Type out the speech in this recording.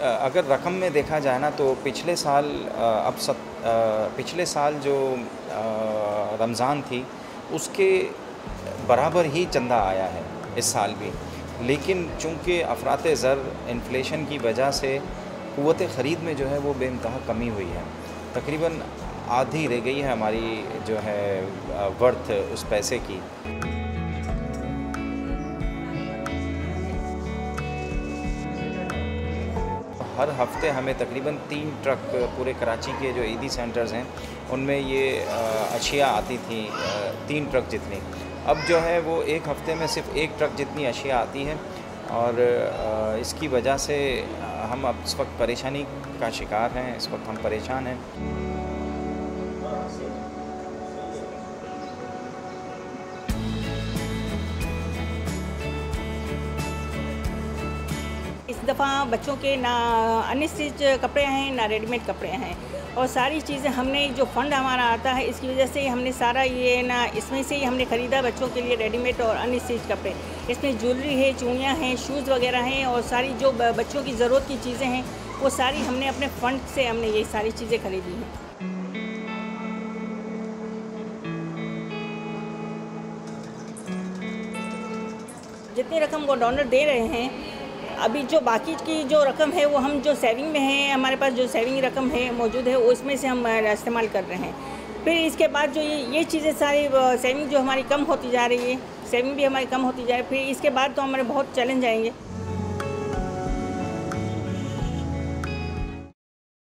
अगर रकम में देखा जाए ना तो पिछले साल पिछले साल जो रमज़ान थी उसके बराबर ही चंदा आया है इस साल भी। लेकिन चूँकि अफ़रात ज़र इन्फ्लेशन की वजह से क़ुव्वत ख़रीद में जो है वो बेइंतहा कमी हुई है। तकरीबन आधी रह गई है हमारी जो है वर्थ उस पैसे की। हर हफ्ते हमें तकरीबन 3 ट्रक पूरे कराची के जो ईदी सेंटर्स हैं उनमें ये अशिया आती थी, 3 ट्रक जितनी। अब जो है वो एक हफ्ते में सिर्फ 1 ट्रक जितनी अशिया आती है और इसकी वजह से हम अब इस वक्त परेशानी का शिकार हैं, इस वक्त हम परेशान हैं। इस दफ़ा बच्चों के ना अनस्टिच कपड़े हैं ना रेडीमेड कपड़े हैं, और सारी चीज़ें हमने जो फ़ंड हमारा आता है इसकी वजह से हमने सारा ये ना इसमें से ही हमने ख़रीदा बच्चों के लिए रेडीमेड और अनस्टिच कपड़े। इसमें ज्वेलरी है, चूड़ियाँ हैं, शूज़ वगैरह हैं और सारी जो बच्चों की ज़रूरत की चीज़ें हैं वो सारी हमने अपने फ़ंड से हमने ये सारी चीज़ें ख़रीदी हैं। जितनी रकम वो डोनर दे रहे हैं, अभी जो बाकी की जो रकम है वो हम जो सेविंग में है, हमारे पास जो सेविंग रकम है मौजूद है उसमें से हम इस्तेमाल कर रहे हैं। फिर इसके बाद जो ये चीज़ें सारी सेविंग जो हमारी कम होती जा रही है, सेविंग भी हमारी कम होती जा रही है, फिर इसके बाद तो हमारे बहुत चैलेंज आएंगे।